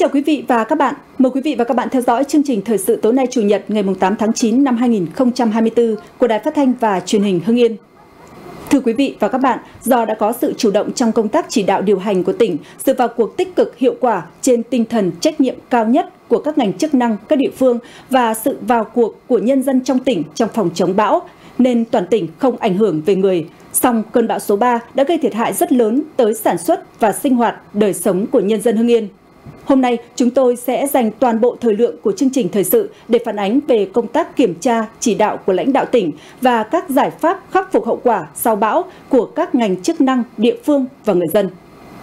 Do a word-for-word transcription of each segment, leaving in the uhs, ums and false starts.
chào quý vị và các bạn. Mời quý vị và các bạn theo dõi chương trình thời sự tối nay Chủ nhật ngày tám tháng chín năm hai nghìn không trăm hai mươi tư của Đài Phát thanh và Truyền hình Hưng Yên. Thưa quý vị và các bạn, do đã có sự chủ động trong công tác chỉ đạo điều hành của tỉnh, sự vào cuộc tích cực hiệu quả trên tinh thần trách nhiệm cao nhất của các ngành chức năng, các địa phương và sự vào cuộc của nhân dân trong tỉnh trong phòng chống bão, nên toàn tỉnh không ảnh hưởng về người. Song cơn bão số ba đã gây thiệt hại rất lớn tới sản xuất và sinh hoạt, đời sống của nhân dân Hưng Yên. Hôm nay, chúng tôi sẽ dành toàn bộ thời lượng của chương trình thời sự để phản ánh về công tác kiểm tra, chỉ đạo của lãnh đạo tỉnh và các giải pháp khắc phục hậu quả sau bão của các ngành chức năng, địa phương và người dân.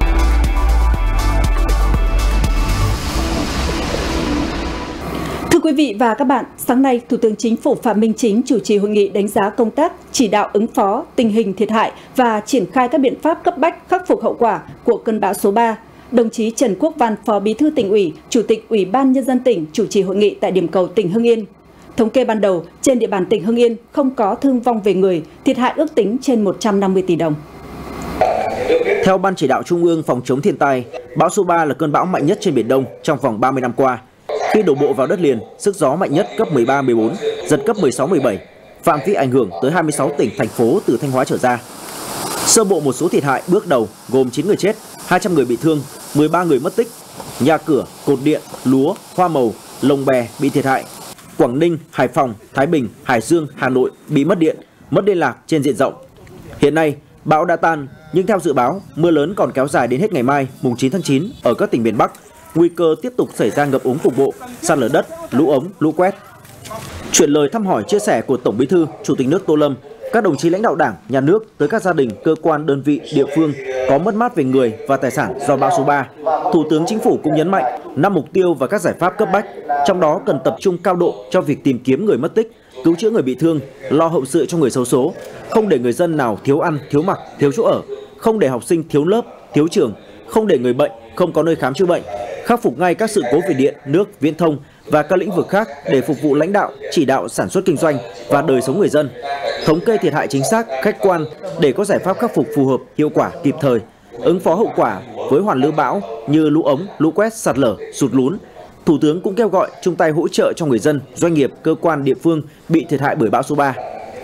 Thưa quý vị và các bạn, sáng nay, Thủ tướng Chính phủ Phạm Minh Chính chủ trì hội nghị đánh giá công tác chỉ đạo ứng phó, tình hình thiệt hại và triển khai các biện pháp cấp bách khắc phục hậu quả của cơn bão số ba. Đồng chí Trần Quốc Văn, Phó Bí thư Tỉnh ủy, Chủ tịch Ủy ban Nhân dân tỉnh chủ trì hội nghị tại điểm cầu tỉnh Hưng Yên. Thống kê ban đầu, trên địa bàn tỉnh Hưng Yên không có thương vong về người, thiệt hại ước tính trên một trăm năm mươi tỷ đồng. Theo Ban Chỉ đạo Trung ương phòng chống thiên tai, bão số ba là cơn bão mạnh nhất trên Biển Đông trong vòng ba mươi năm qua. Khi đổ bộ vào đất liền, sức gió mạnh nhất cấp mười ba, mười bốn, giật cấp mười sáu, mười bảy, phạm vi ảnh hưởng tới hai mươi sáu tỉnh, thành phố từ Thanh Hóa trở ra. Sơ bộ một số thiệt hại bước đầu gồm chín người chết, hai trăm người bị thương, mười ba người mất tích, nhà cửa, cột điện, lúa, hoa màu, lồng bè bị thiệt hại. Quảng Ninh, Hải Phòng, Thái Bình, Hải Dương, Hà Nội bị mất điện, mất liên lạc trên diện rộng. Hiện nay, bão đã tan, nhưng theo dự báo, mưa lớn còn kéo dài đến hết ngày mai, mùng chín tháng chín ở các tỉnh miền Bắc. Nguy cơ tiếp tục xảy ra ngập úng cục bộ, sạt lở đất, lũ ống, lũ quét. Chuyển lời thăm hỏi chia sẻ của Tổng Bí thư, Chủ tịch nước Tô Lâm, các đồng chí lãnh đạo Đảng, Nhà nước tới các gia đình, cơ quan, đơn vị, địa phương có mất mát về người và tài sản do bão số ba. Thủ tướng Chính phủ cũng nhấn mạnh năm mục tiêu và các giải pháp cấp bách, trong đó cần tập trung cao độ cho việc tìm kiếm người mất tích, cứu chữa người bị thương, lo hậu sự cho người xấu số, không để người dân nào thiếu ăn, thiếu mặc, thiếu chỗ ở, không để học sinh thiếu lớp, thiếu trường, không để người bệnh không có nơi khám chữa bệnh, khắc phục ngay các sự cố về điện, nước, viễn thông và các lĩnh vực khác để phục vụ lãnh đạo, chỉ đạo sản xuất kinh doanh và đời sống người dân. Thống kê thiệt hại chính xác, khách quan để có giải pháp khắc phục phù hợp, hiệu quả, kịp thời, ứng phó hậu quả với hoàn lưu bão như lũ ống, lũ quét, sạt lở, sụt lún. Thủ tướng cũng kêu gọi chung tay hỗ trợ cho người dân, doanh nghiệp, cơ quan, địa phương bị thiệt hại bởi bão số ba.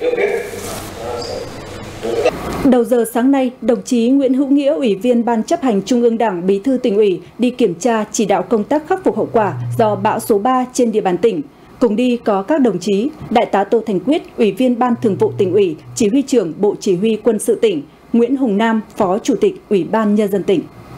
Đầu giờ sáng nay, đồng chí Nguyễn Hữu Nghĩa, Ủy viên Ban Chấp hành Trung ương Đảng, Bí thư Tỉnh ủy đi kiểm tra chỉ đạo công tác khắc phục hậu quả do bão số ba trên địa bàn tỉnh. Cùng đi có các đồng chí Đại tá Tô Thành Quyết, Ủy viên Ban Thường vụ Tỉnh ủy, Chỉ huy trưởng Bộ Chỉ huy Quân sự tỉnh, Nguyễn Hùng Nam, Phó Chủ tịch Ủy ban Nhân dân tỉnh.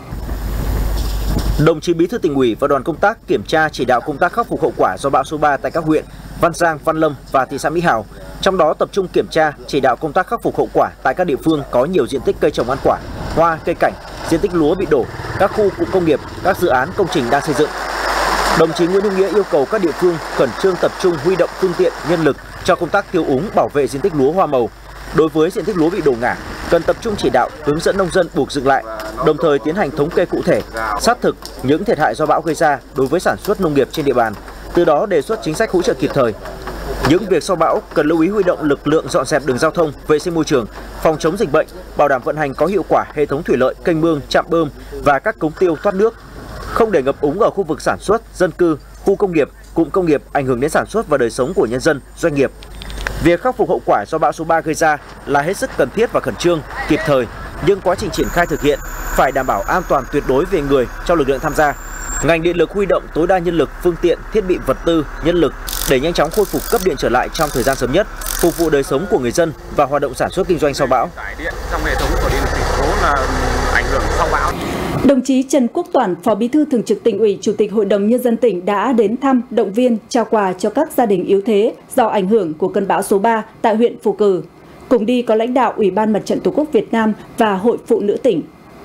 Đồng chí Bí thư Tỉnh ủy và đoàn công tác kiểm tra chỉ đạo công tác khắc phục hậu quả do bão số ba tại các huyện Văn Giang, Văn Lâm và thị xã Mỹ Hào. Trong đó tập trung kiểm tra chỉ đạo công tác khắc phục hậu quả tại các địa phương có nhiều diện tích cây trồng ăn quả, hoa, cây cảnh, diện tích lúa bị đổ, các khu cụm công nghiệp, các dự án công trình đang xây dựng. Đồng chí Nguyễn Hữu Nghĩa yêu cầu các địa phương khẩn trương tập trung huy động phương tiện, nhân lực cho công tác tiêu úng, bảo vệ diện tích lúa hoa màu. Đối với diện tích lúa bị đổ ngả, cần tập trung chỉ đạo, hướng dẫn nông dân buộc dừng lại, đồng thời tiến hành thống kê cụ thể, xác thực những thiệt hại do bão gây ra đối với sản xuất nông nghiệp trên địa bàn, từ đó đề xuất chính sách hỗ trợ kịp thời. Những việc sau bão cần lưu ý huy động lực lượng dọn dẹp đường giao thông, vệ sinh môi trường, phòng chống dịch bệnh, bảo đảm vận hành có hiệu quả hệ thống thủy lợi, kênh mương, trạm bơm và các cống tiêu thoát nước, không để ngập úng ở khu vực sản xuất, dân cư, khu công nghiệp, cụm công nghiệp ảnh hưởng đến sản xuất và đời sống của nhân dân, doanh nghiệp. Việc khắc phục hậu quả do bão số ba gây ra là hết sức cần thiết và khẩn trương, kịp thời, nhưng quá trình triển khai thực hiện phải đảm bảo an toàn tuyệt đối về người cho lực lượng tham gia. Ngành điện lực huy động tối đa nhân lực, phương tiện, thiết bị vật tư, nhân lực để nhanh chóng khôi phục cấp điện trở lại trong thời gian sớm nhất, phục vụ đời sống của người dân và hoạt động sản xuất kinh doanh sau bão. Trong hệ thống của điện lực thành phố là ảnh hưởng sau bão. Đồng chí Trần Quốc Toản, Phó Bí thư Thường trực Tỉnh ủy, Chủ tịch Hội đồng Nhân dân tỉnh đã đến thăm, động viên, trao quà cho các gia đình yếu thế do ảnh hưởng của cơn bão số ba tại huyện Phù Cử. Cùng đi có lãnh đạo Ủy ban Mặt trận Tổ quốc Việt Nam và Hội Phụ nữ tỉnh.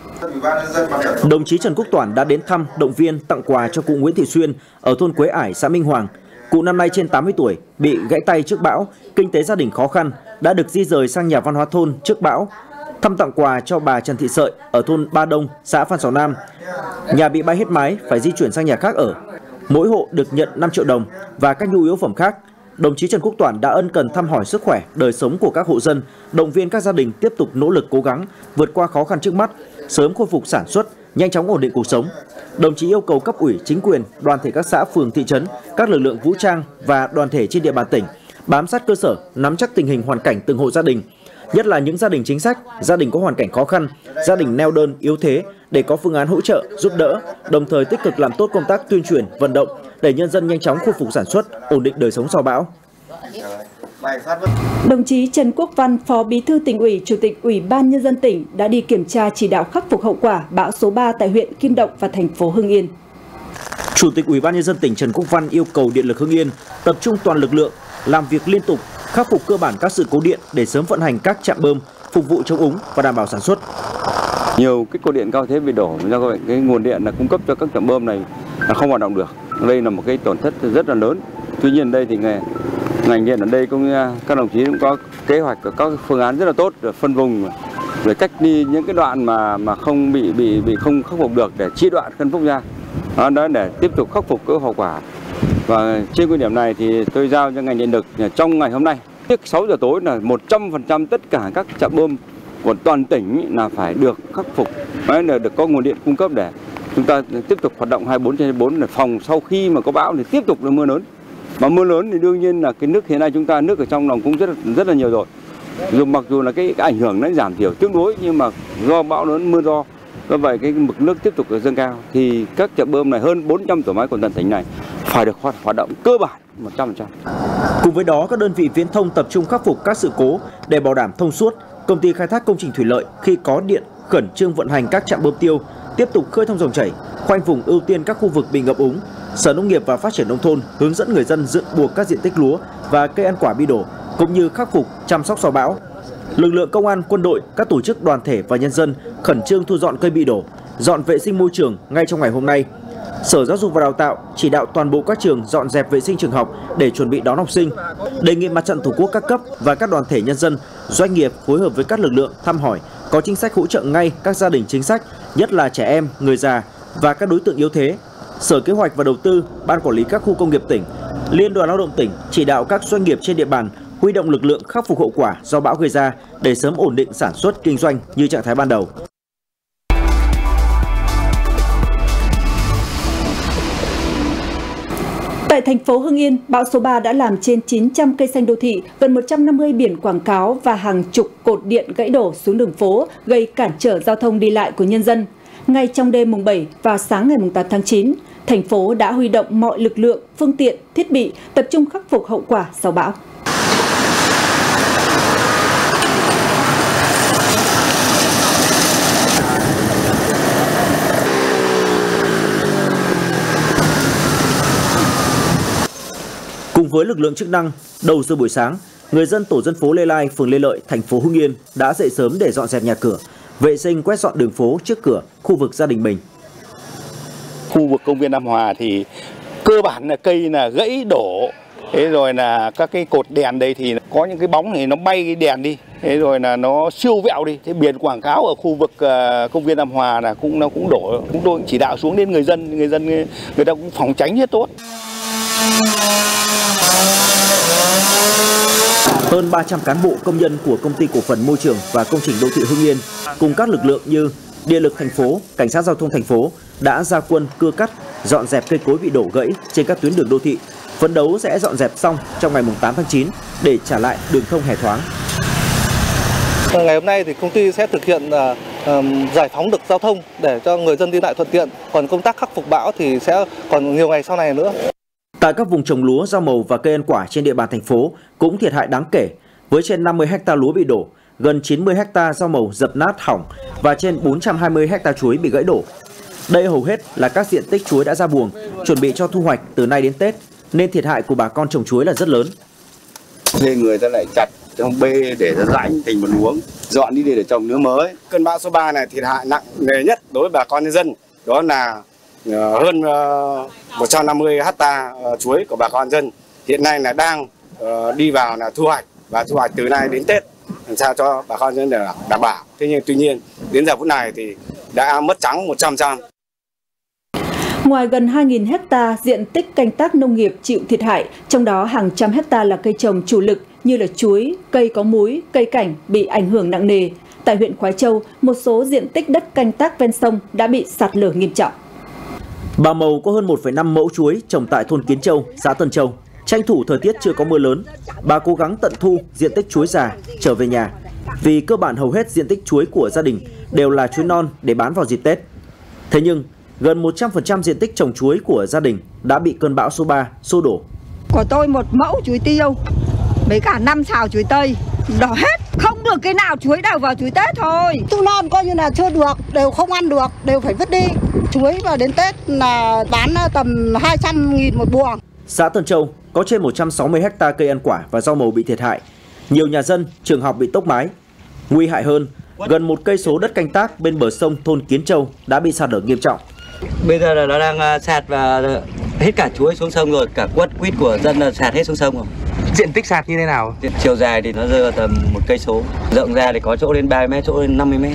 Đồng chí Trần Quốc Toản đã đến thăm, động viên, tặng quà cho cụ Nguyễn Thị Xuyên ở thôn Quế Ải, xã Minh Hoàng. Cụ năm nay trên tám mươi tuổi, bị gãy tay trước bão, kinh tế gia đình khó khăn, đã được di rời sang nhà văn hóa thôn trước bão. Thăm tặng quà cho bà Trần Thị Sợi ở thôn Ba Đông, xã Phan Xào Nam. Nhà bị bay hết mái, phải di chuyển sang nhà khác ở. Mỗi hộ được nhận năm triệu đồng và các nhu yếu phẩm khác. Đồng chí Trần Quốc Toản đã ân cần thăm hỏi sức khỏe, đời sống của các hộ dân, động viên các gia đình tiếp tục nỗ lực cố gắng vượt qua khó khăn trước mắt, sớm khôi phục sản xuất, nhanh chóng ổn định cuộc sống. Đồng chí yêu cầu cấp ủy, chính quyền, đoàn thể các xã, phường, thị trấn, các lực lượng vũ trang và đoàn thể trên địa bàn tỉnh bám sát cơ sở, nắm chắc tình hình hoàn cảnh từng hộ gia đình, nhất là những gia đình chính sách, gia đình có hoàn cảnh khó khăn, gia đình neo đơn, yếu thế để có phương án hỗ trợ, giúp đỡ, đồng thời tích cực làm tốt công tác tuyên truyền, vận động để nhân dân nhanh chóng khôi phục sản xuất, ổn định đời sống sau bão. Đồng chí Trần Quốc Văn, Phó Bí thư Tỉnh ủy, Chủ tịch Ủy ban Nhân dân tỉnh đã đi kiểm tra chỉ đạo khắc phục hậu quả bão số ba tại huyện Kim Động và thành phố Hưng Yên. Chủ tịch Ủy ban Nhân dân tỉnh Trần Quốc Văn yêu cầu Điện lực Hưng Yên tập trung toàn lực lượng, làm việc liên tục, khắc phục cơ bản các sự cố điện để sớm vận hành các trạm bơm, phục vụ chống úng và đảm bảo sản xuất. Nhiều cái cột điện cao thế bị đổ, do vậy cái nguồn điện là cung cấp cho các trạm bơm này là không hoạt động được. Đây là một cái tổn thất rất là lớn. Tuy nhiên đây thì ngành ngành điện ở đây cũng các đồng chí cũng có kế hoạch, có phương án rất là tốt để phân vùng, để cách đi những cái đoạn mà mà không bị bị bị không khắc phục được để chia đoạn khẩn phúc ra. Đó, đó để tiếp tục khắc phục cái hậu quả. Và trên cái điểm này thì tôi giao cho ngành điện lực trong ngày hôm nay, trước sáu giờ tối là một trăm phần trăm tất cả các trạm bơm của toàn tỉnh là phải được khắc phục, đấy là được có nguồn điện cung cấp để chúng ta tiếp tục hoạt động hai mươi bốn trên hai mươi bốn để phòng sau khi mà có bão thì tiếp tục là mưa lớn. Mà mưa lớn thì đương nhiên là cái nước hiện nay chúng ta nước ở trong lòng cũng rất rất là nhiều rồi. Dù mặc dù là cái, cái ảnh hưởng nó giảm thiểu tương đối, nhưng mà do bão lớn mưa to, do vậy cái mực nước tiếp tục dâng cao thì các trạm bơm này hơn bốn trăm tổ máy của toàn tỉnh này phải được hoạt, hoạt động cơ bản một trăm phần trăm. Cùng với đó, các đơn vị viễn thông tập trung khắc phục các sự cố để bảo đảm thông suốt. Công ty khai thác công trình thủy lợi khi có điện khẩn trương vận hành các trạm bơm tiêu, tiếp tục khơi thông dòng chảy, khoanh vùng ưu tiên các khu vực bị ngập úng. Sở Nông nghiệp và Phát triển nông thôn hướng dẫn người dân dựng buộc các diện tích lúa và cây ăn quả bị đổ, cũng như khắc phục chăm sóc sau bão. Lực lượng công an, quân đội, các tổ chức đoàn thể và nhân dân khẩn trương thu dọn cây bị đổ, dọn vệ sinh môi trường ngay trong ngày hôm nay. Sở Giáo dục và Đào tạo chỉ đạo toàn bộ các trường dọn dẹp vệ sinh trường học để chuẩn bị đón học sinh. Đề nghị Mặt trận Tổ quốc các cấp và các đoàn thể nhân dân, doanh nghiệp phối hợp với các lực lượng thăm hỏi, có chính sách hỗ trợ ngay các gia đình chính sách, nhất là trẻ em, người già và các đối tượng yếu thế. Sở Kế hoạch và Đầu tư, Ban Quản lý các khu công nghiệp tỉnh, Liên đoàn Lao động tỉnh chỉ đạo các doanh nghiệp trên địa bàn huy động lực lượng khắc phục hậu quả do bão gây ra để sớm ổn định sản xuất kinh doanh như trạng thái ban đầu. Tại thành phố Hưng Yên, bão số ba đã làm trên chín trăm cây xanh đô thị, gần một trăm năm mươi biển quảng cáo và hàng chục cột điện gãy đổ xuống đường phố, gây cản trở giao thông đi lại của nhân dân. Ngay trong đêm mùng bảy và sáng ngày mùng tám tháng chín, thành phố đã huy động mọi lực lượng, phương tiện, thiết bị tập trung khắc phục hậu quả sau bão. Cùng với lực lượng chức năng, đầu giờ buổi sáng, người dân tổ dân phố Lê Lai, phường Lê Lợi, thành phố Hưng Yên đã dậy sớm để dọn dẹp nhà cửa, vệ sinh quét dọn đường phố trước cửa khu vực gia đình mình. Khu vực công viên Nam Hòa thì cơ bản là cây là gãy đổ, thế rồi là các cái cột đèn đây thì có những cái bóng thì nó bay cái đèn đi, thế rồi là nó siêu vẹo đi. Thế biển quảng cáo ở khu vực uh, công viên Nam Hòa là cũng nó cũng đổ, chúng tôi cũng chỉ đạo xuống đến người dân, người dân người ta cũng phòng tránh rất tốt. Hơn ba trăm cán bộ công nhân của Công ty Cổ phần Môi trường và Công trình Đô thị Hưng Yên cùng các lực lượng như Điện lực thành phố, Cảnh sát giao thông thành phố đã ra quân cưa cắt, dọn dẹp cây cối bị đổ gãy trên các tuyến đường đô thị. Phấn đấu sẽ dọn dẹp xong trong ngày tám tháng chín để trả lại đường thông hề thoáng. Ngày hôm nay thì công ty sẽ thực hiện uh, giải phóng được giao thông để cho người dân đi lại thuận tiện. Còn công tác khắc phục bão thì sẽ còn nhiều ngày sau này nữa. Tại các vùng trồng lúa, rau màu và cây ăn quả trên địa bàn thành phố cũng thiệt hại đáng kể, với trên năm mươi héc-ta lúa bị đổ, gần chín mươi héc-ta rau màu dập nát hỏng và trên bốn trăm hai mươi héc-ta chuối bị gãy đổ. Đây hầu hết là các diện tích chuối đã ra buồng, chuẩn bị cho thu hoạch từ nay đến Tết, nên thiệt hại của bà con trồng chuối là rất lớn. Thuê người ta lại chặt trong bê để ra rãnh thành một luống, dọn đi để trồng lúa mới. Cơn bão số ba này thiệt hại nặng nề nhất đối với bà con nhân dân, đó là hơn một trăm năm mươi héc-ta chuối của bà con dân hiện nay là đang đi vào là thu hoạch và thu hoạch từ nay đến Tết làm sao cho bà con dân để đảm bảo. Thế nhưng tuy nhiên đến giờ phút này thì đã mất trắng một trăm phần trăm. Ngoài gần hai nghìn héc-ta diện tích canh tác nông nghiệp chịu thiệt hại, trong đó hàng trăm héc-ta là cây trồng chủ lực như là chuối, cây có múi, cây cảnh bị ảnh hưởng nặng nề. Tại Tại huyện Khoái Châu, một số diện tích đất canh tác ven sông đã bị sạt lở nghiêm trọng. Bà Màu có hơn một phẩy năm mẫu chuối trồng tại thôn Kiến Châu, xã Tân Châu. Tranh thủ thời tiết chưa có mưa lớn, bà cố gắng tận thu diện tích chuối già trở về nhà. Vì cơ bản hầu hết diện tích chuối của gia đình đều là chuối non để bán vào dịp Tết. Thế nhưng, gần một trăm phần trăm diện tích trồng chuối của gia đình đã bị cơn bão số ba xô đổ. Của tôi một mẫu chuối tiêu, mấy cả năm xào chuối tây, đỏ hết. Không được cái nào chuối đều vào chuối Tết thôi. Tu non coi như là chưa được, đều không ăn được, đều phải vứt đi. Chuối vào đến Tết là bán tầm hai trăm nghìn một buồng. Xã Tân Châu có trên một trăm sáu mươi héc ta cây ăn quả và rau màu bị thiệt hại. Nhiều nhà dân, trường học bị tốc mái. Nguy hại hơn, gần một cây số đất canh tác bên bờ sông thôn Kiến Châu đã bị sạt lở nghiêm trọng. Bây giờ là nó đang sạt và hết cả chuối xuống sông rồi, cả quất quýt của dân là sạt hết xuống sông rồi. Diện tích sạt như thế nào? Chiều dài thì nó rơi vào tầm một cây số, rộng ra thì có chỗ lên ba mươi mét, chỗ lên năm mươi mét.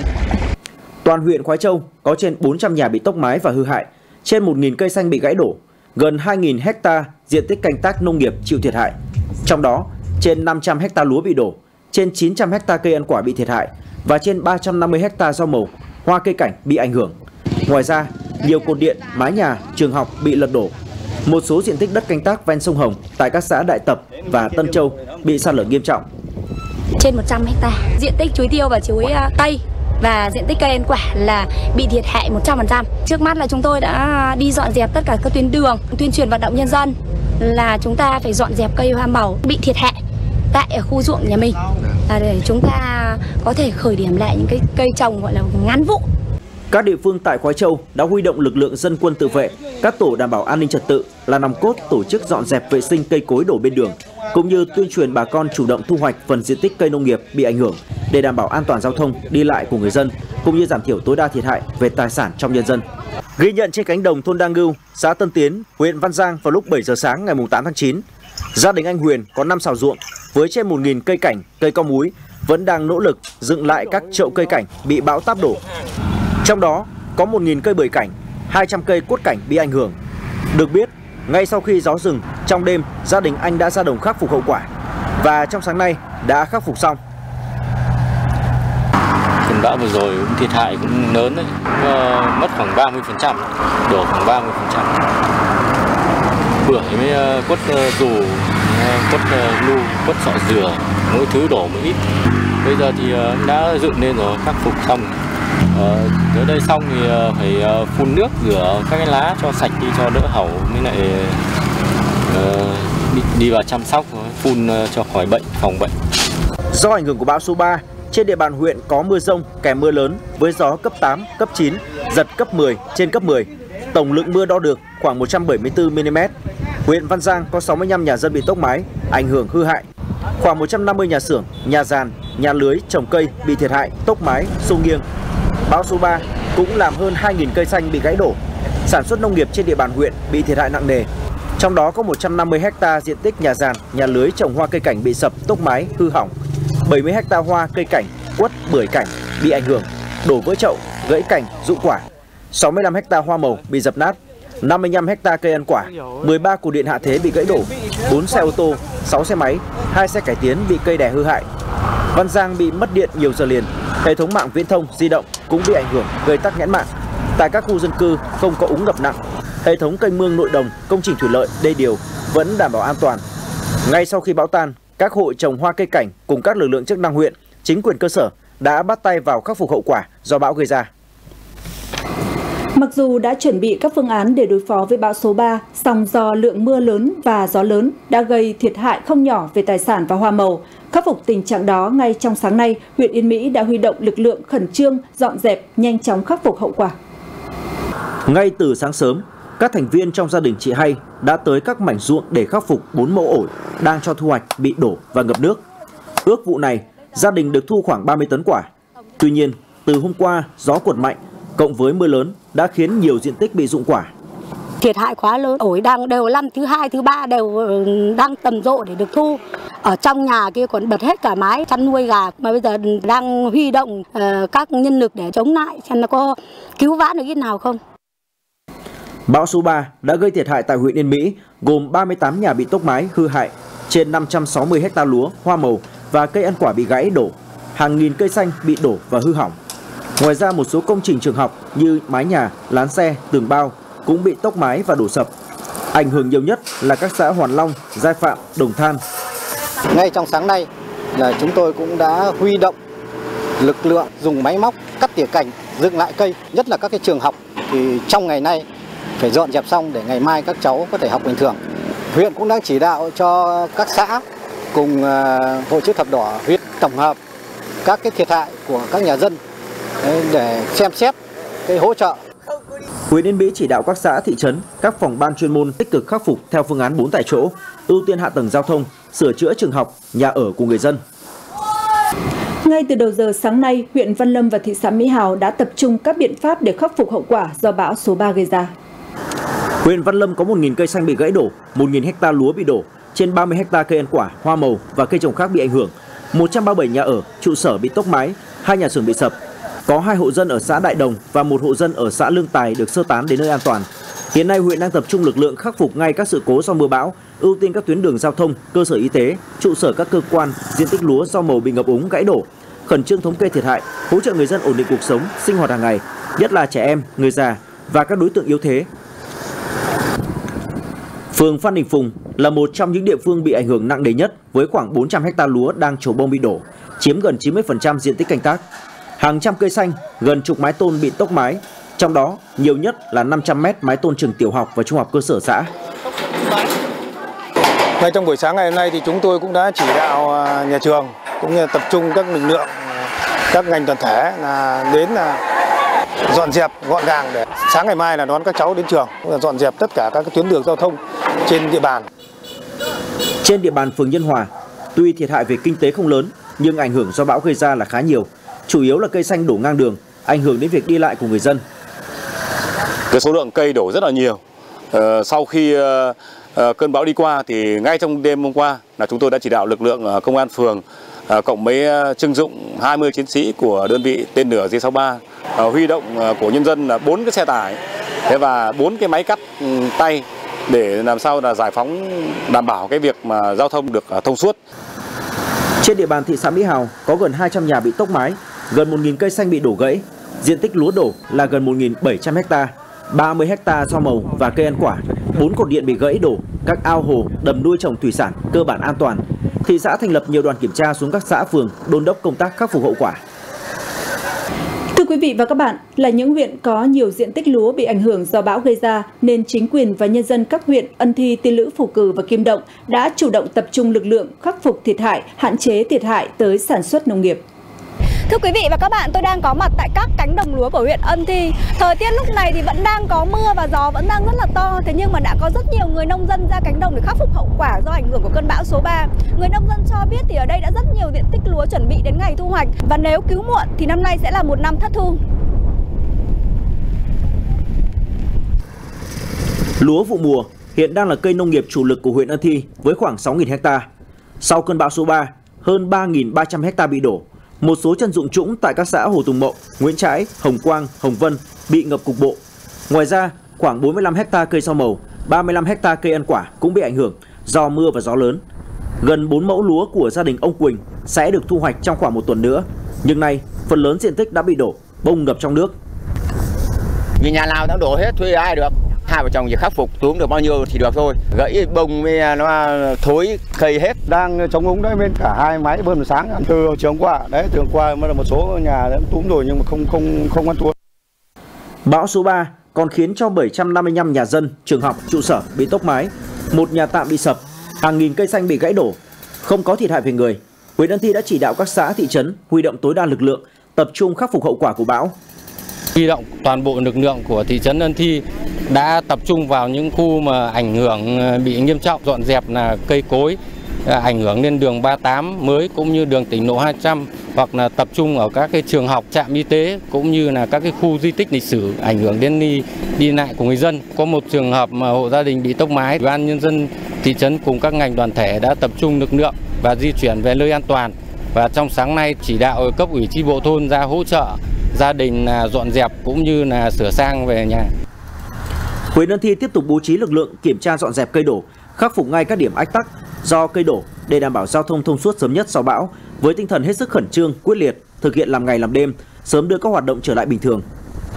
Toàn huyện Khoái Châu có trên bốn trăm nhà bị tốc mái và hư hại, trên một nghìn cây xanh bị gãy đổ, gần hai nghìn héc ta diện tích canh tác nông nghiệp chịu thiệt hại. Trong đó, trên năm trăm héc ta lúa bị đổ, trên chín trăm héc ta cây ăn quả bị thiệt hại và trên ba trăm năm mươi héc ta rau màu, hoa cây cảnh bị ảnh hưởng. Ngoài ra, nhiều cột điện, mái nhà, trường học bị lật đổ. Một số diện tích đất canh tác ven sông Hồng tại các xã Đại Tập và Tân Châu bị sạt lở nghiêm trọng. Trên một trăm héc ta, diện tích chuối tiêu và chuối tây và diện tích cây ăn quả là bị thiệt hại một trăm phần trăm. Trước mắt là chúng tôi đã đi dọn dẹp tất cả các tuyến đường, tuyên truyền vận động nhân dân là chúng ta phải dọn dẹp cây hoa màu bị thiệt hại tại ở khu ruộng nhà mình, là để chúng ta có thể khởi điểm lại những cái cây trồng gọi là ngắn vụ. Các địa phương tại Khoái Châu đã huy động lực lượng dân quân tự vệ, các tổ đảm bảo an ninh trật tự là nòng cốt tổ chức dọn dẹp vệ sinh cây cối đổ bên đường, cũng như tuyên truyền bà con chủ động thu hoạch phần diện tích cây nông nghiệp bị ảnh hưởng để đảm bảo an toàn giao thông đi lại của người dân, cũng như giảm thiểu tối đa thiệt hại về tài sản trong nhân dân. Ghi nhận trên cánh đồng thôn Đa Ngưu, xã Tân Tiến, huyện Văn Giang vào lúc bảy giờ sáng ngày tám tháng chín, gia đình anh Huyền có năm sào ruộng với trên một nghìn cây cảnh, cây có múi vẫn đang nỗ lực dựng lại các chậu cây cảnh bị bão táp đổ. Trong đó có một nghìn cây bưởi cảnh, hai trăm cây quất cảnh bị ảnh hưởng. Được biết, ngay sau khi gió dừng, trong đêm gia đình anh đã ra đồng khắc phục hậu quả và trong sáng nay đã khắc phục xong. Cơn bão vừa rồi cũng thiệt hại cũng lớn đấy, mất khoảng ba mươi phần trăm, đổ khoảng ba mươi phần trăm. Bưởi với quất dù, quất lu, quất sọ dừa, mỗi thứ đổ một ít. Bây giờ thì đã dựng lên rồi, khắc phục xong. Ờ, tới đây xong thì phải phun nước rửa các cái lá cho sạch đi cho đỡ hỏng, mới lại uh, đi, đi vào chăm sóc, phun cho khỏi bệnh, phòng bệnh. Do ảnh hưởng của bão số ba, trên địa bàn huyện có mưa rông kèm mưa lớn với gió cấp tám, cấp chín, giật cấp mười trên cấp mười. Tổng lượng mưa đo được khoảng một trăm bảy mươi tư mi li mét. Huyện Văn Giang có sáu mươi lăm nhà dân bị tốc mái, ảnh hưởng hư hại. Khoảng một trăm năm mươi nhà xưởng, nhà giàn, nhà lưới trồng cây bị thiệt hại, tốc mái, xô nghiêng. Bão số ba cũng làm hơn hai nghìn cây xanh bị gãy đổ. Sản xuất nông nghiệp trên địa bàn huyện bị thiệt hại nặng nề. Trong đó có một trăm năm mươi héc ta diện tích nhà giàn, nhà lưới trồng hoa cây cảnh bị sập, tốc mái, hư hỏng. bảy mươi héc ta hoa cây cảnh, quất, bưởi cảnh bị ảnh hưởng, đổ vỡ chậu, gãy cảnh, rụng quả. sáu mươi lăm héc ta hoa màu bị dập nát. năm mươi lăm héc ta cây ăn quả, mười ba cột điện hạ thế bị gãy đổ, bốn xe ô tô, sáu xe máy, hai xe cải tiến bị cây đè hư hại. Văn Giang bị mất điện nhiều giờ liền, hệ thống mạng viễn thông, di động cũng bị ảnh hưởng gây tắc nghẽn mạng. Tại các khu dân cư không có úng ngập nặng, hệ thống kênh mương nội đồng, công trình thủy lợi, đê điều vẫn đảm bảo an toàn. Ngay sau khi bão tan, các hộ trồng hoa cây cảnh cùng các lực lượng chức năng huyện, chính quyền cơ sở đã bắt tay vào khắc phục hậu quả do bão gây ra. Mặc dù đã chuẩn bị các phương án để đối phó với bão số ba, song do lượng mưa lớn và gió lớn đã gây thiệt hại không nhỏ về tài sản và hoa màu. Khắc phục tình trạng đó, ngay trong sáng nay, huyện Yên Mỹ đã huy động lực lượng khẩn trương, dọn dẹp, nhanh chóng khắc phục hậu quả. Ngay từ sáng sớm, các thành viên trong gia đình chị Hay đã tới các mảnh ruộng để khắc phục bốn mẫu ổi đang cho thu hoạch bị đổ và ngập nước. Ước vụ này, gia đình được thu khoảng ba mươi tấn quả. Tuy nhiên, từ hôm qua, gió cuột mạnh cộng với mưa lớn đã khiến nhiều diện tích bị rụng quả. Thiệt hại quá lớn, ổi đang đều năm thứ hai, thứ ba đều đang tầm rộ để được thu. Ở trong nhà kia còn bật hết cả mái chăn nuôi gà, mà bây giờ đang huy động uh, các nhân lực để chống lại xem nó có cứu vãn được ít nào không. Bão số ba đã gây thiệt hại tại huyện Yên Mỹ, gồm ba mươi tám nhà bị tốc mái hư hại, trên năm trăm sáu mươi héc ta lúa, hoa màu và cây ăn quả bị gãy đổ, hàng nghìn cây xanh bị đổ và hư hỏng. Ngoài ra một số công trình trường học như mái nhà, lán xe, tường bao cũng bị tốc mái và đổ sập. Ảnh hưởng nhiều nhất là các xã Hoàn Long, Giai Phạm, Đồng Than. Ngay trong sáng nay là chúng tôi cũng đã huy động lực lượng dùng máy móc cắt tỉa cành, dựng lại cây, nhất là các cái trường học thì trong ngày nay phải dọn dẹp xong để ngày mai các cháu có thể học bình thường. Huyện cũng đang chỉ đạo cho các xã cùng Hội Chữ Thập Đỏ huyện tổng hợp các cái thiệt hại của các nhà dân để xem xét cái hỗ trợ. Huyện Yên Mỹ chỉ đạo các xã, thị trấn, các phòng ban chuyên môn tích cực khắc phục theo phương án bốn tại chỗ, ưu tiên hạ tầng giao thông, sửa chữa trường học, nhà ở của người dân. Ngay từ đầu giờ sáng nay, huyện Văn Lâm và thị xã Mỹ Hào đã tập trung các biện pháp để khắc phục hậu quả do bão số ba gây ra. Huyện Văn Lâm có một nghìn cây xanh bị gãy đổ, một nghìn ha lúa bị đổ, trên ba mươi ha cây ăn quả, hoa màu và cây trồng khác bị ảnh hưởng, một trăm ba mươi bảy nhà ở, trụ sở bị tốc mái, hai nhà xưởng bị sập. Có hai hộ dân ở xã Đại Đồng và một hộ dân ở xã Lương Tài được sơ tán đến nơi an toàn. Hiện nay huyện đang tập trung lực lượng khắc phục ngay các sự cố do mưa bão, ưu tiên các tuyến đường giao thông, cơ sở y tế, trụ sở các cơ quan, diện tích lúa rau màu bị ngập úng, gãy đổ, khẩn trương thống kê thiệt hại, hỗ trợ người dân ổn định cuộc sống, sinh hoạt hàng ngày, nhất là trẻ em, người già và các đối tượng yếu thế. Phường Phan Đình Phùng là một trong những địa phương bị ảnh hưởng nặng nề nhất với khoảng bốn trăm ha lúa đang trổ bông bị đổ, chiếm gần chín mươi phần trăm diện tích canh tác. Hàng trăm cây xanh, gần chục mái tôn bị tốc mái, trong đó nhiều nhất là năm trăm mét mái tôn trường tiểu học và trung học cơ sở xã. Ngay trong buổi sáng ngày hôm nay thì chúng tôi cũng đã chỉ đạo nhà trường cũng như tập trung các lực lượng, các ngành đoàn thể là đến là dọn dẹp gọn gàng để sáng ngày mai là đón các cháu đến trường, dọn dẹp tất cả các tuyến đường giao thông trên địa bàn. Trên địa bàn phường Nhân Hòa, tuy thiệt hại về kinh tế không lớn nhưng ảnh hưởng do bão gây ra là khá nhiều. Chủ yếu là cây xanh đổ ngang đường, ảnh hưởng đến việc đi lại của người dân. Cái số lượng cây đổ rất là nhiều. Ờ, sau khi uh, uh, cơn bão đi qua thì ngay trong đêm hôm qua là chúng tôi đã chỉ đạo lực lượng uh, công an phường uh, cộng với uh, trưng dụng hai mươi chiến sĩ của đơn vị tên lửa J sáu ba, uh, huy động uh, của nhân dân là bốn cái xe tải thế và bốn cái máy cắt um, tay để làm sao là giải phóng, đảm bảo cái việc mà giao thông được uh, thông suốt. Trên địa bàn thị xã Mỹ Hào có gần hai trăm nhà bị tốc mái, gần một nghìn cây xanh bị đổ gãy, diện tích lúa đổ là gần một nghìn bảy trăm ha, ba mươi ha rau màu và cây ăn quả, bốn cột điện bị gãy đổ, các ao hồ, đầm nuôi trồng thủy sản cơ bản an toàn. Thị xã thành lập nhiều đoàn kiểm tra xuống các xã phường, đôn đốc công tác khắc phục hậu quả. Thưa quý vị và các bạn, là những huyện có nhiều diện tích lúa bị ảnh hưởng do bão gây ra nên chính quyền và nhân dân các huyện Ân Thi, Tiên Lữ, Phù Cử và Kim Động đã chủ động tập trung lực lượng khắc phục thiệt hại, hạn chế thiệt hại tới sản xuất nông nghiệp. Thưa quý vị và các bạn, tôi đang có mặt tại các cánh đồng lúa của huyện Ân Thi. Thời tiết lúc này thì vẫn đang có mưa và gió vẫn đang rất là to. Thế nhưng mà đã có rất nhiều người nông dân ra cánh đồng để khắc phục hậu quả do ảnh hưởng của cơn bão số ba. Người nông dân cho biết thì ở đây đã rất nhiều diện tích lúa chuẩn bị đến ngày thu hoạch. Và nếu cứu muộn thì năm nay sẽ là một năm thất thu. Lúa vụ mùa hiện đang là cây nông nghiệp chủ lực của huyện Ân Thi với khoảng sáu nghìn ha. Sau cơn bão số ba, hơn ba nghìn ba trăm ha bị đổ. Một số chân ruộng trũng tại các xã Hồ Tùng Mậu, Nguyễn Trãi, Hồng Quang, Hồng Vân bị ngập cục bộ. Ngoài ra, khoảng bốn mươi lăm ha cây rau màu, ba mươi lăm ha cây ăn quả cũng bị ảnh hưởng do mưa và gió lớn. Gần bốn mẫu lúa của gia đình ông Quỳnh sẽ được thu hoạch trong khoảng một tuần nữa. Nhưng nay, phần lớn diện tích đã bị đổ, bông ngập trong nước. Vì nhà nào đã đổ hết, thuê ai được. Hai vợ chồng chỉ khắc phục xuống được bao nhiêu thì được thôi. Gãy bông với nó thối cây hết. Đang chống úng đấy bên cả hai máy bơm sáng từ chiều qua. Đấy, từ qua mới là một số nhà đã túm rồi nhưng mà không không không ăn thua. Bão số ba còn khiến cho bảy trăm năm mươi lăm nhà dân, trường học, trụ sở bị tốc mái, một nhà tạm bị sập, hàng nghìn cây xanh bị gãy đổ. Không có thiệt hại về người. Huyện Ân Thi đã chỉ đạo các xã, thị trấn huy động tối đa lực lượng, tập trung khắc phục hậu quả của bão. Huy động toàn bộ lực lượng của thị trấn Ân Thi đã tập trung vào những khu mà ảnh hưởng bị nghiêm trọng, dọn dẹp là cây cối ảnh hưởng lên đường ba mươi tám mới cũng như đường tỉnh lộ hai trăm, hoặc là tập trung ở các cái trường học, trạm y tế cũng như là các cái khu di tích lịch sử ảnh hưởng đến đi đi lại của người dân. Có một trường hợp mà hộ gia đình bị tốc mái, Ủy ban nhân dân thị trấn cùng các ngành đoàn thể đã tập trung lực lượng và di chuyển về nơi an toàn. Và trong sáng nay chỉ đạo cấp ủy chi bộ thôn ra hỗ trợ gia đình là dọn dẹp cũng như là sửa sang về nhà. Huyện Ân Thi tiếp tục bố trí lực lượng kiểm tra dọn dẹp cây đổ, khắc phục ngay các điểm ách tắc, do cây đổ để đảm bảo giao thông thông suốt sớm nhất sau bão, với tinh thần hết sức khẩn trương, quyết liệt, thực hiện làm ngày làm đêm, sớm đưa các hoạt động trở lại bình thường.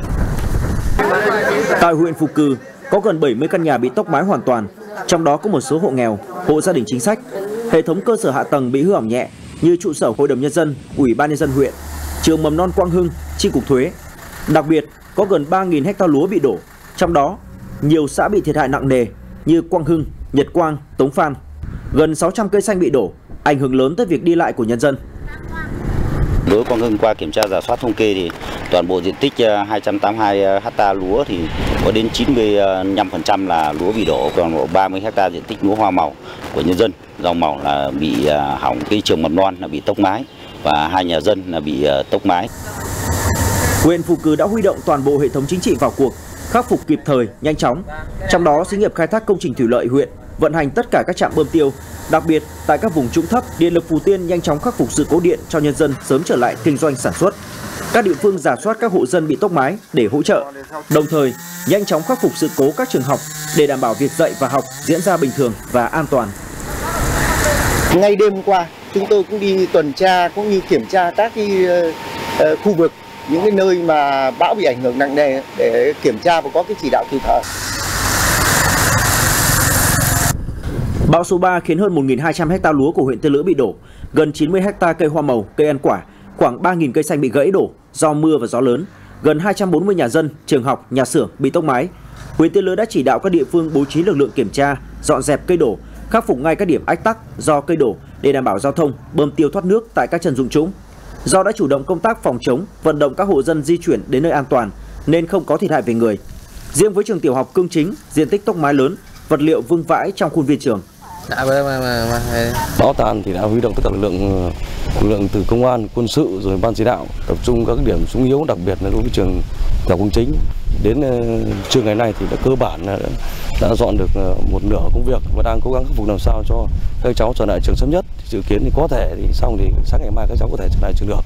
Tại huyện Phù Cừ, có gần bảy mươi căn nhà bị tốc mái hoàn toàn, trong đó có một số hộ nghèo, hộ gia đình chính sách. Hệ thống cơ sở hạ tầng bị hư hỏng nhẹ như trụ sở Hội đồng Nhân dân, Ủy ban Nhân dân huyện, trường mầm non Quang Hưng, chi cục thuế. Đặc biệt, có gần ba nghìn hecta lúa bị đổ, trong đó nhiều xã bị thiệt hại nặng nề như Quang Hưng, Nhật Quang, Tống Phan. Gần sáu trăm cây xanh bị đổ, ảnh hưởng lớn tới việc đi lại của nhân dân. Đối với Quang Hưng, qua kiểm tra rà soát thống kê thì toàn bộ diện tích hai trăm tám mươi hai ha lúa thì có đến chín mươi lăm phần trăm là lúa bị đổ, còn bộ ba mươi ha diện tích lúa hoa màu của nhân dân, rau màu là bị hỏng, cái trường mầm non là bị tốc mái và hai nhà dân là bị tốc mái. Huyện Phù Cừ đã huy động toàn bộ hệ thống chính trị vào cuộc, khắc phục kịp thời, nhanh chóng. Trong đó, xí nghiệp khai thác công trình thủy lợi huyện vận hành tất cả các trạm bơm tiêu, đặc biệt tại các vùng trũng thấp, Điện lực Phú Tiên nhanh chóng khắc phục sự cố điện cho nhân dân sớm trở lại kinh doanh sản xuất. Các địa phương rà soát các hộ dân bị tốc mái để hỗ trợ, đồng thời nhanh chóng khắc phục sự cố các trường học để đảm bảo việc dạy và học diễn ra bình thường và an toàn. Ngay đêm qua, chúng tôi cũng đi tuần tra cũng như kiểm tra các cái uh, khu vực, những cái nơi mà bão bị ảnh hưởng nặng nề để kiểm tra và có cái chỉ đạo kịp thời. Bão số ba khiến hơn một nghìn hai trăm hecta lúa của huyện Tiên Lữ bị đổ, gần chín mươi hecta cây hoa màu, cây ăn quả, khoảng ba nghìn cây xanh bị gãy đổ do mưa và gió lớn, gần hai trăm bốn mươi nhà dân, trường học, nhà xưởng bị tốc mái. Huyện Tiên Lữ đã chỉ đạo các địa phương bố trí lực lượng kiểm tra, dọn dẹp cây đổ, khắc phục ngay các điểm ách tắc do cây đổ để đảm bảo giao thông, bơm tiêu thoát nước tại các chân rụng trũng. Do đã chủ động công tác phòng chống, vận động các hộ dân di chuyển đến nơi an toàn nên không có thiệt hại về người. Riêng với trường tiểu học Cương Chính, diện tích tốc mái lớn, vật liệu vương vãi trong khuôn viên trường. Bão tàn thì đã huy động tất cả lực lượng lực lượng từ công an, quân sự rồi ban chỉ đạo tập trung các điểm sung yếu, đặc biệt là đối với trường tiểu học Cương Chính. Đến trưa ngày nay thì đã cơ bản đã, đã dọn được một nửa công việc và đang cố gắng khắc phục làm sao cho các cháu trở lại trường sớm nhất. Dự kiến thì có thể thì xong thì sáng ngày mai các cháu có thể trở lại trường được.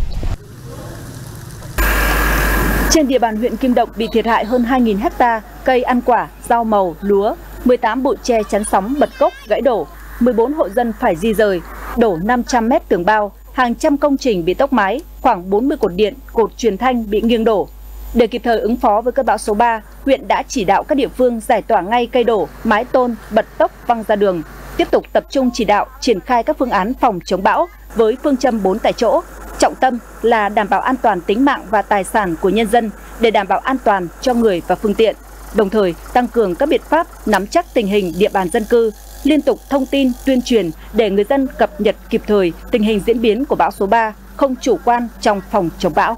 Trên địa bàn huyện Kim Động bị thiệt hại hơn hai nghìn hecta cây ăn quả, rau màu, lúa, mười tám bụi tre chắn sóng bật gốc gãy đổ, mười bốn hộ dân phải di rời, đổ năm trăm mét tường bao, hàng trăm công trình bị tốc mái, khoảng bốn mươi cột điện, cột truyền thanh bị nghiêng đổ. Để kịp thời ứng phó với cơn bão số ba, huyện đã chỉ đạo các địa phương giải tỏa ngay cây đổ, mái tôn, bật tốc văng ra đường, tiếp tục tập trung chỉ đạo triển khai các phương án phòng chống bão với phương châm bốn tại chỗ. Trọng tâm là đảm bảo an toàn tính mạng và tài sản của nhân dân để đảm bảo an toàn cho người và phương tiện. Đồng thời tăng cường các biện pháp nắm chắc tình hình địa bàn dân cư, liên tục thông tin, tuyên truyền để người dân cập nhật kịp thời tình hình diễn biến của bão số ba, không chủ quan trong phòng chống bão.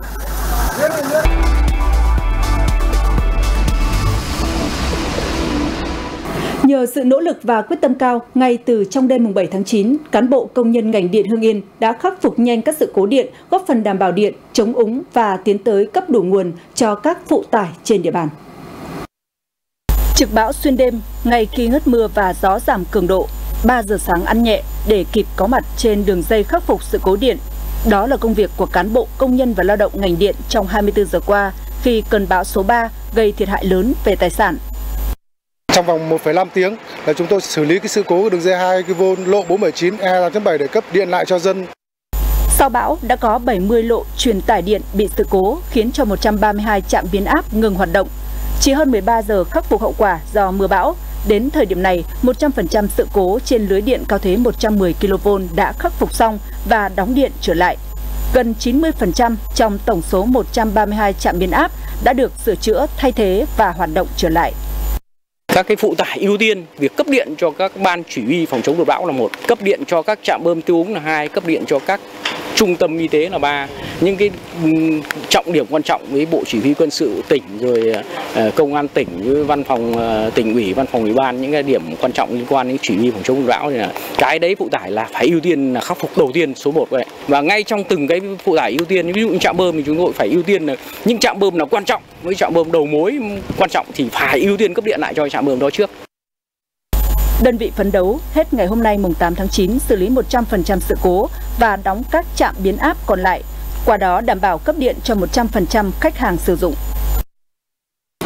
Nhờ sự nỗ lực và quyết tâm cao, ngay từ trong đêm mùng bảy tháng chín, cán bộ công nhân ngành điện Hưng Yên đã khắc phục nhanh các sự cố điện, góp phần đảm bảo điện, chống úng và tiến tới cấp đủ nguồn cho các phụ tải trên địa bàn. Trực bão xuyên đêm, ngay khi ngớt mưa và gió giảm cường độ, ba giờ sáng ăn nhẹ để kịp có mặt trên đường dây khắc phục sự cố điện. Đó là công việc của cán bộ công nhân và lao động ngành điện trong hai mươi tư giờ qua khi cơn bão số ba gây thiệt hại lớn về tài sản. Trong vòng một phẩy năm tiếng là chúng tôi xử lý cái sự cố của đường dây hai ki vô lộ bốn bảy chín E tám chấm bảy để cấp điện lại cho dân. Sau bão đã có bảy mươi lộ truyền tải điện bị sự cố khiến cho một trăm ba mươi hai trạm biến áp ngừng hoạt động. Chỉ hơn mười ba giờ khắc phục hậu quả do mưa bão. Đến thời điểm này, một trăm phần trăm sự cố trên lưới điện cao thế một trăm mười ki lô vôn đã khắc phục xong và đóng điện trở lại. Gần chín mươi phần trăm trong tổng số một trăm ba mươi hai trạm biến áp đã được sửa chữa, thay thế và hoạt động trở lại. Các cái phụ tải ưu tiên, việc cấp điện cho các ban chỉ huy phòng chống lụt bão là một, cấp điện cho các trạm bơm tiêu úng là hai, cấp điện cho các trung tâm y tế là ba. Những cái trọng điểm quan trọng với Bộ Chỉ huy Quân sự tỉnh rồi công an tỉnh với văn phòng tỉnh ủy, văn phòng ủy ban, những cái điểm quan trọng liên quan đến chỉ huy phòng chống lụt bão thì là cái đấy phụ tải là phải ưu tiên là khắc phục đầu tiên số một vậy. Và ngay trong từng cái phụ tải ưu tiên, ví dụ như trạm bơm thì chúng tôi phải ưu tiên là những trạm bơm nào quan trọng với trạm bơm đầu mối quan trọng thì phải ưu tiên cấp điện lại cho trạm bơm đó trước. Đơn vị phấn đấu hết ngày hôm nay mùng tám tháng chín xử lý một trăm phần trăm sự cố và đóng các trạm biến áp còn lại, qua đó đảm bảo cấp điện cho một trăm phần trăm khách hàng sử dụng.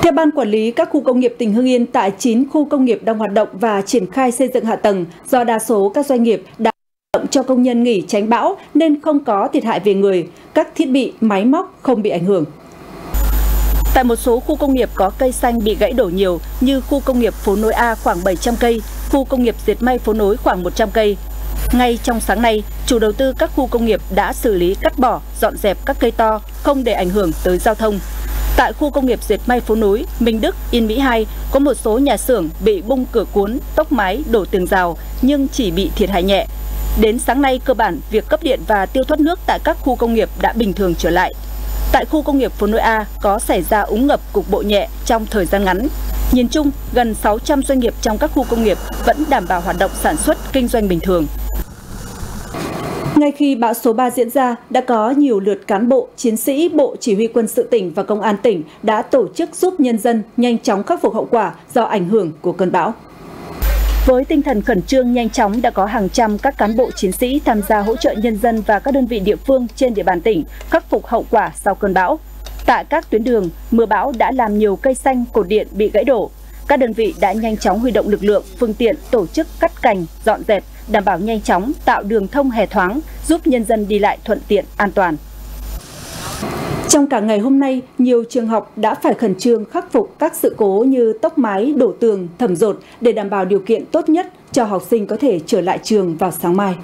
Theo Ban Quản lý các khu công nghiệp tỉnh Hưng Yên, tại chín khu công nghiệp đang hoạt động và triển khai xây dựng hạ tầng, do đa số các doanh nghiệp đã hoạt động cho công nhân nghỉ tránh bão nên không có thiệt hại về người, các thiết bị, máy móc không bị ảnh hưởng. Tại một số khu công nghiệp có cây xanh bị gãy đổ nhiều như khu công nghiệp Phố Nối A khoảng bảy trăm cây, khu công nghiệp Dệt May Phố Nối khoảng một trăm cây. Ngay trong sáng nay, chủ đầu tư các khu công nghiệp đã xử lý cắt bỏ, dọn dẹp các cây to, không để ảnh hưởng tới giao thông. Tại khu công nghiệp Dệt May Phố Nối, Minh Đức, Yên Mỹ hai có một số nhà xưởng bị bung cửa cuốn, tốc mái, đổ tường rào nhưng chỉ bị thiệt hại nhẹ. Đến sáng nay, cơ bản việc cấp điện và tiêu thoát nước tại các khu công nghiệp đã bình thường trở lại. Tại khu công nghiệp Phố Nối A có xảy ra úng ngập cục bộ nhẹ trong thời gian ngắn. Nhìn chung, gần sáu trăm doanh nghiệp trong các khu công nghiệp vẫn đảm bảo hoạt động sản xuất, kinh doanh bình thường. Ngay khi bão số ba diễn ra, đã có nhiều lượt cán bộ, chiến sĩ Bộ Chỉ huy Quân sự tỉnh và Công an tỉnh đã tổ chức giúp nhân dân nhanh chóng khắc phục hậu quả do ảnh hưởng của cơn bão. Với tinh thần khẩn trương nhanh chóng, đã có hàng trăm các cán bộ chiến sĩ tham gia hỗ trợ nhân dân và các đơn vị địa phương trên địa bàn tỉnh khắc phục hậu quả sau cơn bão. Tại các tuyến đường, mưa bão đã làm nhiều cây xanh, cột điện bị gãy đổ. Các đơn vị đã nhanh chóng huy động lực lượng, phương tiện tổ chức cắt cành, dọn dẹp, đảm bảo nhanh chóng tạo đường thông hè thoáng, giúp nhân dân đi lại thuận tiện, an toàn. Trong cả ngày hôm nay, nhiều trường học đã phải khẩn trương khắc phục các sự cố như tốc mái, đổ tường, thẩm dột để đảm bảo điều kiện tốt nhất cho học sinh có thể trở lại trường vào sáng mai.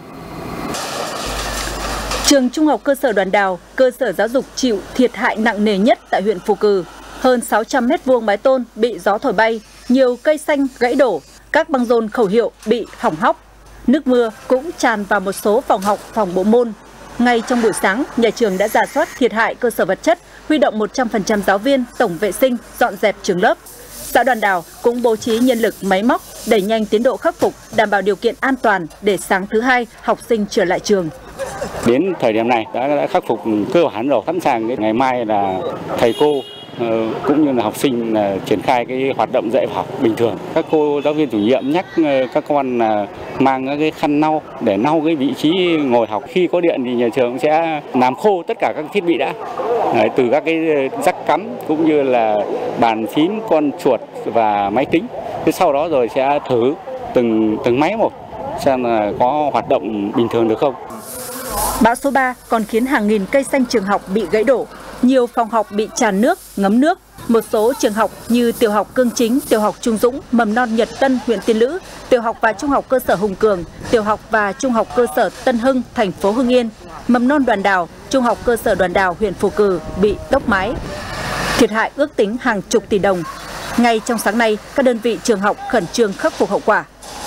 Trường Trung học cơ sở Đoàn Đào, cơ sở giáo dục chịu thiệt hại nặng nề nhất tại huyện Phù Cử. Hơn sáu trăm mét vuông mái tôn bị gió thổi bay, nhiều cây xanh gãy đổ, các băng rôn khẩu hiệu bị hỏng hóc. Nước mưa cũng tràn vào một số phòng học, phòng bộ môn. Ngay trong buổi sáng, nhà trường đã rà soát thiệt hại cơ sở vật chất, huy động một trăm phần trăm giáo viên, tổng vệ sinh, dọn dẹp trường lớp. Xã Đoàn Đào cũng bố trí nhân lực, máy móc, đẩy nhanh tiến độ khắc phục, đảm bảo điều kiện an toàn để sáng thứ hai học sinh trở lại trường. Đến thời điểm này đã, đã khắc phục cơ bản rồi, sẵn sàng cái ngày mai là thầy cô cũng như là học sinh là triển khai cái hoạt động dạy học bình thường. Các cô giáo viên chủ nhiệm nhắc các con là mang cái khăn lau để lau cái vị trí ngồi học. Khi có điện thì nhà trường sẽ làm khô tất cả các thiết bị đã. Đấy, từ các cái jack cắm cũng như là bàn phím, con chuột và máy tính. Thế sau đó rồi sẽ thử từng từng máy một xem là có hoạt động bình thường được không. Bão số ba còn khiến hàng nghìn cây xanh trường học bị gãy đổ. Nhiều phòng học bị tràn nước, ngấm nước. Một số trường học như tiểu học Cương Chính, tiểu học Trung Dũng, mầm non Nhật Tân, huyện Tiên Lữ, tiểu học và trung học cơ sở Hùng Cường, tiểu học và trung học cơ sở Tân Hưng, thành phố Hưng Yên, mầm non Đoàn Đào, trung học cơ sở Đoàn Đào, huyện Phù Cử bị tốc mái. Thiệt hại ước tính hàng chục tỷ đồng. Ngay trong sáng nay, các đơn vị trường học khẩn trương khắc phục hậu quả.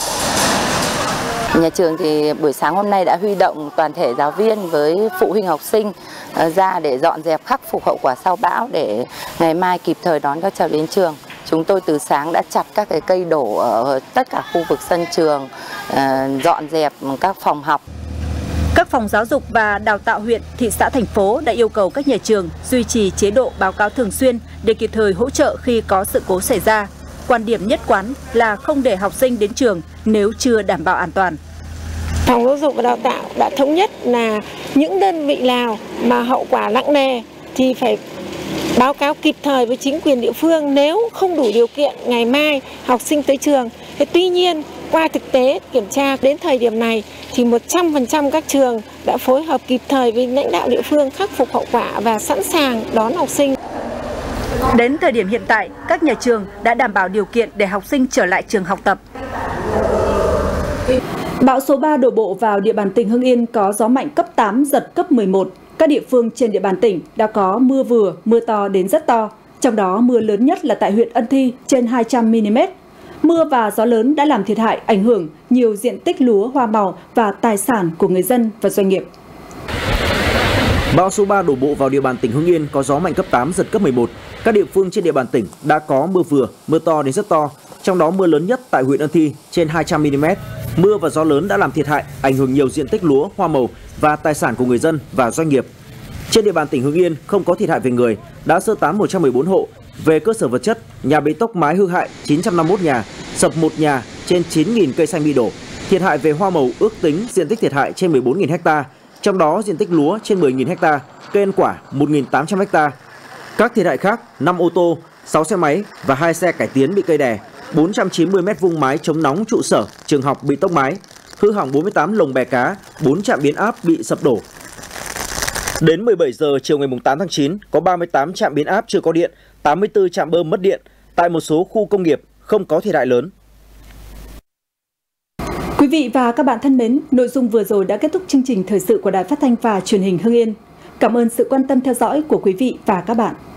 Nhà trường thì buổi sáng hôm nay đã huy động toàn thể giáo viên với phụ huynh học sinh ra để dọn dẹp khắc phục hậu quả sau bão để ngày mai kịp thời đón các cháu đến trường. Chúng tôi từ sáng đã chặt các cái cây đổ ở tất cả khu vực sân trường, dọn dẹp các phòng học. Các phòng giáo dục và đào tạo huyện, thị xã, thành phố đã yêu cầu các nhà trường duy trì chế độ báo cáo thường xuyên để kịp thời hỗ trợ khi có sự cố xảy ra. Quan điểm nhất quán là không để học sinh đến trường nếu chưa đảm bảo an toàn. Phòng giáo dục và đào tạo đã thống nhất là những đơn vị nào mà hậu quả nặng nề thì phải báo cáo kịp thời với chính quyền địa phương nếu không đủ điều kiện ngày mai học sinh tới trường. Thế tuy nhiên, qua thực tế kiểm tra đến thời điểm này thì một trăm phần trăm các trường đã phối hợp kịp thời với lãnh đạo địa phương khắc phục hậu quả và sẵn sàng đón học sinh. Đến thời điểm hiện tại, các nhà trường đã đảm bảo điều kiện để học sinh trở lại trường học tập. Bão số ba đổ bộ vào địa bàn tỉnh Hưng Yên có gió mạnh cấp tám, giật cấp mười một. Các địa phương trên địa bàn tỉnh đã có mưa vừa, mưa to đến rất to. Trong đó mưa lớn nhất là tại huyện Ân Thi trên hai trăm mi li mét. Mưa và gió lớn đã làm thiệt hại, ảnh hưởng nhiều diện tích lúa, hoa màu và tài sản của người dân và doanh nghiệp. Bão số ba đổ bộ vào địa bàn tỉnh Hưng Yên có gió mạnh cấp tám, giật cấp mười một. Các địa phương trên địa bàn tỉnh đã có mưa vừa, mưa to đến rất to. Trong đó mưa lớn nhất tại huyện Ân Thi trên hai trăm mi li mét. Mưa và gió lớn đã làm thiệt hại, ảnh hưởng nhiều diện tích lúa, hoa màu và tài sản của người dân và doanh nghiệp. Trên địa bàn tỉnh Hưng Yên không có thiệt hại về người, đã sơ tán một trăm mười bốn hộ. Về cơ sở vật chất, nhà bị tốc mái hư hại chín trăm năm mươi mốt nhà, sập một nhà, trên chín nghìn cây xanh bị đổ. Thiệt hại về hoa màu ước tính diện tích thiệt hại trên mười bốn nghìn ha, trong đó diện tích lúa trên mười nghìn ha, cây ăn quả một nghìn tám trăm ha. Các thiệt hại khác, năm ô tô sáu xe máy và hai xe cải tiến bị cây đè, bốn trăm chín mươi mét vuông mái chống nóng trụ sở, trường học bị tốc mái, hư hỏng bốn mươi tám lồng bè cá, bốn trạm biến áp bị sập đổ. Đến mười bảy giờ chiều ngày tám tháng chín, có ba mươi tám trạm biến áp chưa có điện, tám mươi tư trạm bơm mất điện. Tại một số khu công nghiệp không có thiệt hại lớn. Quý vị và các bạn thân mến, nội dung vừa rồi đã kết thúc chương trình thời sự của Đài Phát thanh và Truyền hình Hưng Yên. Cảm ơn sự quan tâm theo dõi của quý vị và các bạn.